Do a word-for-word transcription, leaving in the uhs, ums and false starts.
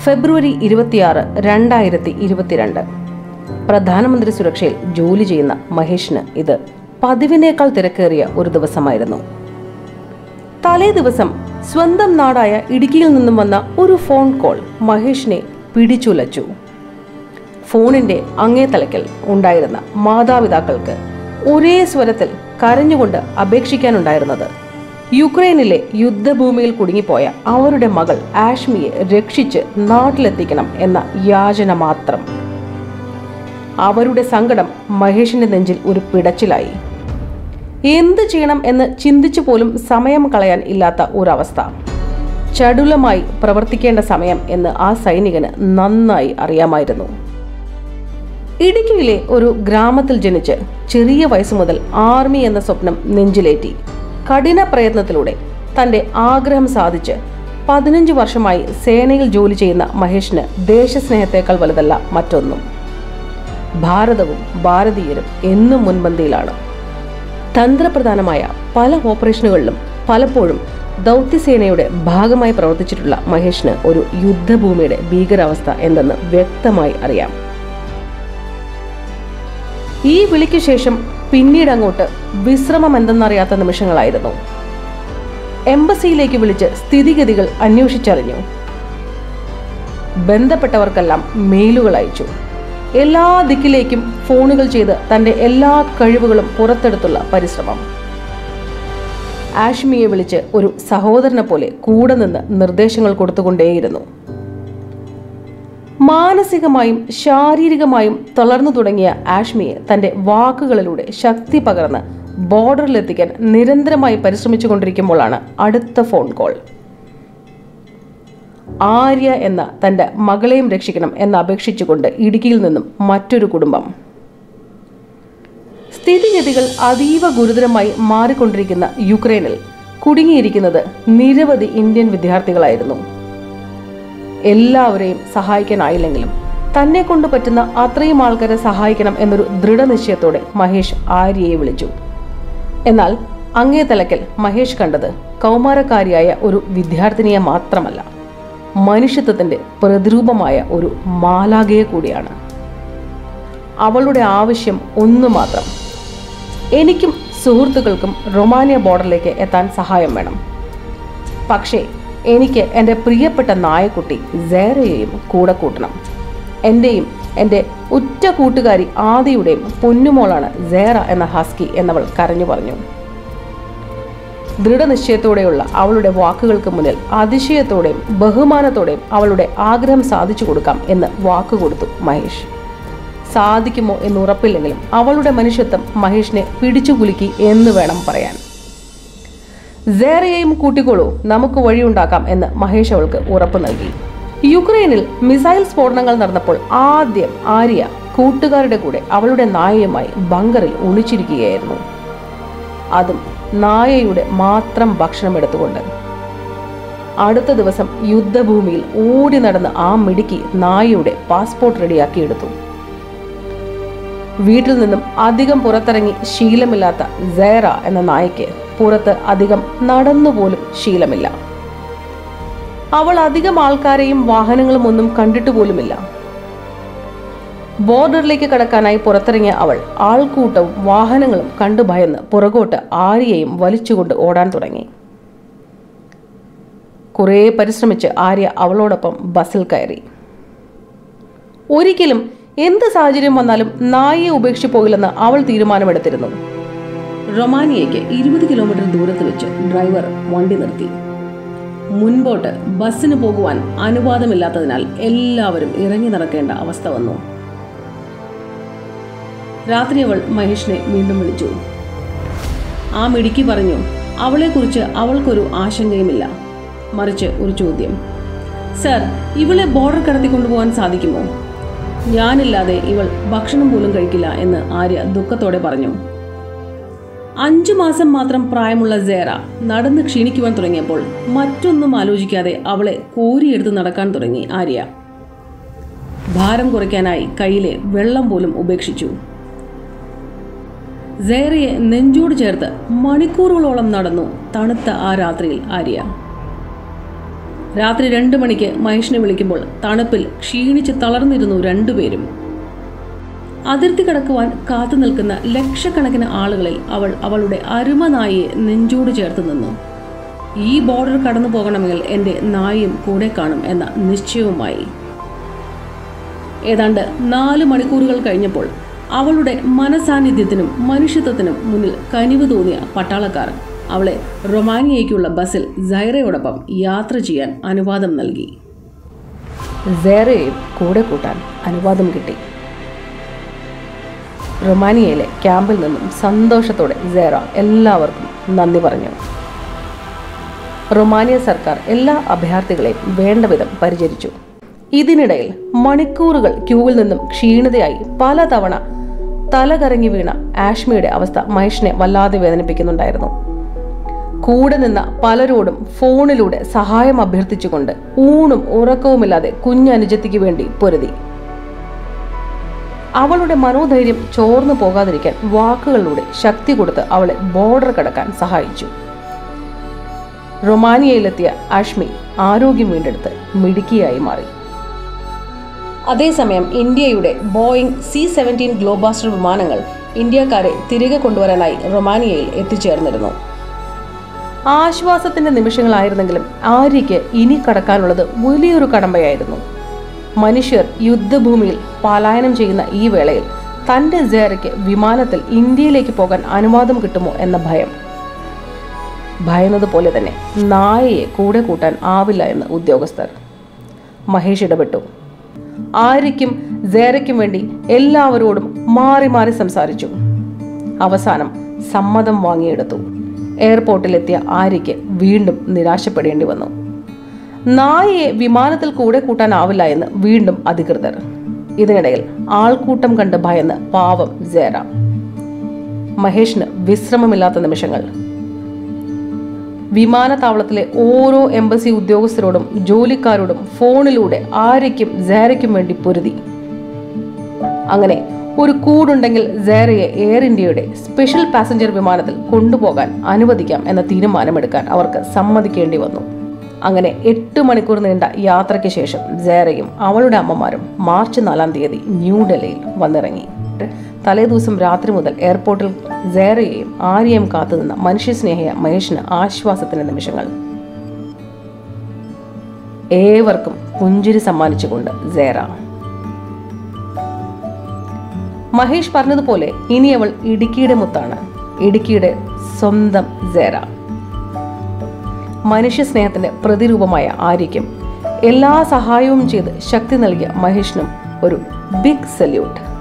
ഫെബ്രുവരി ഇരുപത്തിയാറ് രണ്ടായിരത്തി ഇരുപത്തിരണ്ട്. പ്രധാനമന്ത്രി സുരക്ഷയിൽ ജോലി ചെയ്യുന്ന മഹേഷിന് ഇത് പതിവിനേക്കാൾ തിരക്കേറിയ ഒരു ദിവസമായിരുന്നു. തലേ ദിവസം സ്വന്തം നാടായ ഇടുക്കിയിൽ നിന്നും വന്ന ഒരു ഫോൺ കോൾ മഹേഷിനെ പിടിച്ചുലച്ചു. ഫോണിന്റെ അങ്ങേ തലയ്ക്കൽ ഉണ്ടായിരുന്ന മാതാപിതാക്കൾക്ക് ഒരേ സ്വരത്തിൽ കരഞ്ഞുകൊണ്ട് അപേക്ഷിക്കാനുണ്ടായിരുന്നത് യുക്രൈനിലെ യുദ്ധഭൂമിയിൽ കുടുങ്ങിപ്പോയ അവരുടെ മകൾ ആഷ്മിയെ രക്ഷിച്ച് നാട്ടിലെത്തിക്കണം എന്ന യാചന മാത്രം. അവരുടെ സങ്കടം മഹേഷിന്റെ നെഞ്ചിൽ ഒരു പിടച്ചിലായി. എന്ത് ചെയ്യണം എന്ന് ചിന്തിച്ചു പോലും സമയം കളയാൻ ഇല്ലാത്ത ഒരവസ്ഥ. ചടുലമായി പ്രവർത്തിക്കേണ്ട സമയം എന്ന് ആ സൈനികന് നന്നായി അറിയാമായിരുന്നു. ഇടുക്കിയിലെ ഒരു ഗ്രാമത്തിൽ ജനിച്ച് ചെറിയ വയസ്സു മുതൽ ആർമി എന്ന സ്വപ്നം നെഞ്ചിലേറ്റി കഠിന പ്രയത്നത്തിലൂടെ തന്റെ ആഗ്രഹം സാധിച്ച് പതിനഞ്ച് വർഷമായി സേനയിൽ ജോലി ചെയ്യുന്ന മഹേഷിന് ദേശസ്നേഹത്തേക്കാൾ വലുതല്ല മറ്റൊന്നും. ഭാരതവും ഭാരതീയരും എന്നും മുൻപന്തിയിലാണ്. തന്ത്രപ്രധാനമായ പല ഓപ്പറേഷനുകളിലും പലപ്പോഴും ദൗത്യസേനയുടെ ഭാഗമായി പ്രവർത്തിച്ചിട്ടുള്ള മഹേഷിന് ഒരു യുദ്ധഭൂമിയുടെ ഭീകരാവസ്ഥ എന്തെന്ന് വ്യക്തമായി അറിയാം. ഈ വിളിക്കു ശേഷം പിന്നീട് അങ്ങോട്ട് വിശ്രമം എന്തെന്നറിയാത്ത നിമിഷങ്ങളായിരുന്നു. എംബസിയിലേക്ക് വിളിച്ച് സ്ഥിതിഗതികൾ അന്വേഷിച്ചറിഞ്ഞു. ബന്ധപ്പെട്ടവർക്കെല്ലാം മെയിലുകൾ അയച്ചു. എല്ലാ ദിക്കിലേക്കും ഫോണുകൾ ചെയ്ത് തന്റെ എല്ലാ കഴിവുകളും പുറത്തെടുത്തുള്ള പരിശ്രമം. ആഷ്മിയെ വിളിച്ച് ഒരു സഹോദരനെ പോലെ കൂടെ നിന്ന് നിർദ്ദേശങ്ങൾ കൊടുത്തുകൊണ്ടേയിരുന്നു. മാനസികമായും ശാരീരികമായും തളർന്നു തുടങ്ങിയ ആഷ്മിയെ തന്റെ വാക്കുകളിലൂടെ ശക്തി പകർന്ന് ബോർഡറിലെത്തിക്കാൻ നിരന്തരമായി പരിശ്രമിച്ചു കൊണ്ടിരിക്കുമ്പോഴാണ് അടുത്ത ഫോൺ കോൾ. ആര്യ എന്ന തന്റെ മകളെയും രക്ഷിക്കണം എന്ന് അപേക്ഷിച്ചുകൊണ്ട് ഇടുക്കിയിൽ നിന്നും മറ്റൊരു കുടുംബം. സ്ഥിതിഗതികൾ അതീവ ഗുരുതരമായി മാറിക്കൊണ്ടിരിക്കുന്ന യുക്രൈനിൽ കുടുങ്ങിയിരിക്കുന്നത് നിരവധി ഇന്ത്യൻ വിദ്യാർത്ഥികളായിരുന്നു. എല്ലാവരെയും സഹായിക്കാനായില്ലെങ്കിലും തന്നെ കൊണ്ട് പറ്റുന്ന അത്രയും ആൾക്കാരെ സഹായിക്കണം എന്നൊരു ദൃഢനിശ്ചയത്തോടെ മഹേഷ് ആര്യയെ വിളിച്ചു. എന്നാൽ അങ്ങേ തലക്കൽ മഹേഷ് കണ്ടത് കൗമാരക്കാരിയായ ഒരു വിദ്യാർത്ഥിനിയെ മാത്രമല്ല, മനുഷ്യത്വത്തിന്റെ പ്രതിരൂപമായ ഒരു മാലാഖയെ കൂടിയാണ്. അവളുടെ ആവശ്യം ഒന്നു മാത്രം: എനിക്കും സുഹൃത്തുക്കൾക്കും റൊമാനിയ ബോർഡറിലേക്ക് എത്താൻ സഹായം വേണം. പക്ഷേ എനിക്ക് എൻ്റെ പ്രിയപ്പെട്ട നായക്കുട്ടി സൈറയെയും കൂടെ കൂട്ടണം. എൻ്റെയും എൻ്റെ ഉറ്റ കൂട്ടുകാരി ആദിയുടെയും പൊന്നുമോളാണ് സൈറ എന്ന ഹസ്കി എന്നവൾ കരഞ്ഞു പറഞ്ഞു. ദൃഢനിശ്ചയത്തോടെയുള്ള അവളുടെ വാക്കുകൾക്ക് മുന്നിൽ അതിശയത്തോടെയും ബഹുമാനത്തോടെയും അവളുടെ ആഗ്രഹം സാധിച്ചു കൊടുക്കാം എന്ന് വാക്കുകൊടുത്തു മഹേഷ്. സാധിക്കുമോ എന്ന് ഉറപ്പില്ലെങ്കിലും അവളുടെ മനുഷ്യത്വം മഹേഷിനെ പിടിച്ചുകുലുക്കി എന്ന് വേണം പറയാൻ. സൈറയെയും കൂട്ടിക്കോളൂ, നമുക്ക് വഴിയുണ്ടാക്കാം എന്ന് മഹേഷ് അവൾക്ക് ഉറപ്പ് നൽകി. യുക്രൈനിൽ മിസൈൽ സ്ഫോടനങ്ങൾ നടന്നപ്പോൾ ആദ്യം ആര്യ കൂട്ടുകാരുടെ കൂടെ അവളുടെ നായയുമായി ബങ്കറിൽ ഒളിച്ചിരിക്കുകയായിരുന്നു. അതും നായയുടെ മാത്രം ഭക്ഷണം എടുത്തുകൊണ്ട്. അടുത്ത ദിവസം യുദ്ധഭൂമിയിൽ ഓടി നടന്ന് ആ മിടുക്കി നായയുടെ പാസ്പോർട്ട് റെഡിയാക്കിയെടുത്തു. വീട്ടിൽ നിന്നും അധികം പുറത്തിറങ്ങി ശീലമില്ലാത്ത സൈറ എന്ന നായയ്ക്ക് പുറത്ത് അധികം നടന്നുപോലും ശീലമില്ല. അവൾ അധികം ആൾക്കാരെയും വാഹനങ്ങളും ഒന്നും കണ്ടിട്ട് പോലുമില്ല. ബോർഡറിലേക്ക് കടക്കാനായി പുറത്തിറങ്ങിയ അവൾ ആൾക്കൂട്ടവും വാഹനങ്ങളും കണ്ടു ഭയന്ന് പുറകോട്ട് ആര്യയെയും വലിച്ചുകൊണ്ട് ഓടാൻ തുടങ്ങി. കുറേ പരിശ്രമിച്ച് ആര്യ അവളോടൊപ്പം ബസ്സിൽ കയറി. ഒരിക്കലും എന്ത് സാഹചര്യം വന്നാലും നായയെ ഉപേക്ഷിച്ചു പോകില്ലെന്ന് അവൾ തീരുമാനമെടുത്തിരുന്നു. റൊമാനിയയ്ക്ക് ഇരുപത് കിലോമീറ്റർ ദൂരത്ത് വെച്ച് ഡ്രൈവർ വണ്ടി നിർത്തി. മുൻപോട്ട് ബസ്സിന് പോകുവാൻ അനുവാദമില്ലാത്തതിനാൽ എല്ലാവരും ഇറങ്ങി നടക്കേണ്ട അവസ്ഥ വന്നു. രാത്രി അവൾ മഹേഷിനെ വീണ്ടും വിളിച്ചു. ആ മിടുക്കി പറഞ്ഞു, അവളെക്കുറിച്ച് അവൾക്കൊരു ആശങ്കയുമില്ല, മറിച്ച് ഒരു ചോദ്യം: സർ, ഇവളെ ബോർഡർ കടത്തി കൊണ്ടുപോകാൻ സാധിക്കുമോ? ഞാനില്ലാതെ ഇവൾ ഭക്ഷണം പോലും കഴിക്കില്ല എന്ന് ആര്യ ദുഃഖത്തോടെ പറഞ്ഞു. അഞ്ചു മാസം മാത്രം പ്രായമുള്ള സൈറ നടന്ന് ക്ഷീണിക്കുവാൻ തുടങ്ങിയപ്പോൾ മറ്റൊന്നും ആലോചിക്കാതെ അവളെ കോരിയെടുത്ത് നടക്കാൻ തുടങ്ങി ആര്യ. ഭാരം കുറയ്ക്കാനായി കയ്യിലെ വെള്ളം പോലും ഉപേക്ഷിച്ചു. സൈറയെ നെഞ്ചോട് ചേർത്ത് മണിക്കൂറുകളോളം നടന്നു തണുത്ത ആ രാത്രിയിൽ ആര്യ. രാത്രി രണ്ട് മണിക്ക് മഹേഷിനെ വിളിക്കുമ്പോൾ തണുപ്പിൽ ക്ഷീണിച്ച് തളർന്നിരുന്നു രണ്ടുപേരും. അതിർത്തി കടക്കുവാൻ കാത്തു നിൽക്കുന്ന ലക്ഷക്കണക്കിന് ആളുകളിൽ അവൾ അവളുടെ അരുമ നായയെ നെഞ്ചോട് ചേർത്ത് നിന്നു. ഈ ബോർഡർ കടന്നു പോകണമെങ്കിൽ എൻ്റെ നായയും കൂടെ കാണും എന്ന നിശ്ചയവുമായി. ഏതാണ്ട് നാല് മണിക്കൂറുകൾ കഴിഞ്ഞപ്പോൾ അവളുടെ മനസാന്നിധ്യത്തിനും മനുഷ്യത്വത്തിനും മുന്നിൽ കനിവ് തോന്നിയ പട്ടാളക്കാർ അവളെ റൊമാനിയയ്ക്കുള്ള ബസ്സിൽ സൈറയോടൊപ്പം യാത്ര ചെയ്യാൻ അനുവാദം നൽകി. സൈറയെയും കൂടെ കൂട്ടാൻ അനുവാദം കിട്ടി. റൊമാനിയയിലെ ക്യാമ്പിൽ നിന്നും സന്തോഷത്തോടെ സൈറ എല്ലാവർക്കും നന്ദി പറഞ്ഞു. റൊമാനിയ സർക്കാർ എല്ലാ അഭയാർത്ഥികളെയും വേണ്ടവിധം പരിചരിച്ചു. ഇതിനിടയിൽ മണിക്കൂറുകൾ ക്യൂവിൽ നിന്നും ക്ഷീണിതയായി പലതവണ തലകറങ്ങി വീണ ആഷ്മിയുടെ അവസ്ഥ മഹേഷിനെ വല്ലാതെ വേദനിപ്പിക്കുന്നുണ്ടായിരുന്നു. കൂടെ നിന്ന പലരോടും ഫോണിലൂടെ സഹായം അഭ്യർത്ഥിച്ചുകൊണ്ട് ഊണും ഉറക്കവുമില്ലാതെ കുഞ്ഞനുജത്തിക്ക് വേണ്ടി പൊരുതി. അവളുടെ മനോധൈര്യം ചോർന്നു പോകാതിരിക്കാൻ വാക്കുകളിലൂടെ ശക്തി കൊടുത്ത് അവളെ ബോർഡർ കടക്കാൻ സഹായിച്ചു. റൊമാനിയയിലെത്തിയ ആഷ്മി ആരോഗ്യം വീണ്ടെടുത്ത് മിടുക്കിയായി മാറി. അതേസമയം ഇന്ത്യയുടെ ബോയിങ് സി സെവൻറ്റീൻ ഗ്ലോബാസ്റ്റർ വിമാനങ്ങൾ ഇന്ത്യക്കാരെ തിരികെ കൊണ്ടുവരാനായി റൊമാനിയയിൽ എത്തിച്ചേർന്നിരുന്നു. ആശ്വാസത്തിന്റെ നിമിഷങ്ങളായിരുന്നെങ്കിലും ആര്യയ്ക്ക് ഇനി കടക്കാനുള്ളത് വലിയൊരു കടമ്പയായിരുന്നു. മനുഷ്യർ യുദ്ധഭൂമിയിൽ പലായനം ചെയ്യുന്ന ഈ വേളയിൽ തന്റെ സൈറയ്ക്ക് വിമാനത്തിൽ ഇന്ത്യയിലേക്ക് പോകാൻ അനുവാദം കിട്ടുമോ എന്ന ഭയം. ഭയന്നതുപോലെ തന്നെ നായയെ കൂടെ കൂട്ടാൻ ആവില്ല എന്ന് ഉദ്യോഗസ്ഥർ. മഹേഷ് ഇടപെട്ടു. ആര്യയ്ക്കും സൈറയ്ക്കും വേണ്ടി എല്ലാവരോടും മാറി മാറി സംസാരിച്ചു. അവസാനം സമ്മതം വാങ്ങിയെടുത്തു. എയർപോർട്ടിലെത്തിയ ആര്യയ്ക്ക് വീണ്ടും നിരാശപ്പെടേണ്ടി വന്നു. നായയെ വിമാനത്തിൽ കൂടെ കൂട്ടാനാവില്ല എന്ന് വീണ്ടും അധികൃതർ. ഇതിനിടയിൽ ആൾക്കൂട്ടം കണ്ട് ഭയന്ന് പാവം സൈറ. മഹേഷിന് വിശ്രമമില്ലാത്ത നിമിഷങ്ങൾ. വിമാനത്താവളത്തിലെ ഓരോ എംബസി ഉദ്യോഗസ്ഥരോടും ജോലിക്കാരോടും ഫോണിലൂടെ ആര്യയ്ക്കും സൈറയ്ക്കും വേണ്ടി പൊരുതി. അങ്ങനെ ഒരു കൂടുണ്ടെങ്കിൽ സൈറയെ എയർ ഇന്ത്യയുടെ സ്പെഷ്യൽ പാസഞ്ചർ വിമാനത്തിൽ കൊണ്ടുപോകാൻ അനുവദിക്കാം എന്ന തീരുമാനമെടുക്കാൻ അവർക്ക് സമ്മതിക്കേണ്ടി വന്നു. അങ്ങനെ എട്ട് മണിക്കൂർ നീണ്ട യാത്രയ്ക്ക് ശേഷം സൈറയും അവളുടെ അമ്മമാരും മാർച്ച് നാലാം തീയതി ന്യൂഡൽഹിയിൽ വന്നിറങ്ങി. തലേദിവസം രാത്രി മുതൽ എയർപോർട്ടിൽ സൈറയെയും ആര്യയും കാത്തുനിന്ന മനുഷ്യസ്നേഹിയ മഹേഷിന് ആശ്വാസത്തിന്റെ നിമിഷങ്ങൾ. ഏവർക്കും പുഞ്ചിരി സമ്മാനിച്ചുകൊണ്ട് സൈറ. മഹേഷ് പറഞ്ഞതുപോലെ ഇനി അവൾ ഇടുക്കിയുടെ മുത്താണ്, ഇടുക്കിയുടെ സ്വന്തം സൈറ. മനുഷ്യ സ്നേഹത്തിന്റെ പ്രതിരൂപമായ ആര്യയ്ക്കും എല്ലാ സഹായവും ചെയ്ത് ശക്തി നൽകിയ മഹേഷിനും ഒരു ബിഗ് സല്യൂട്ട്.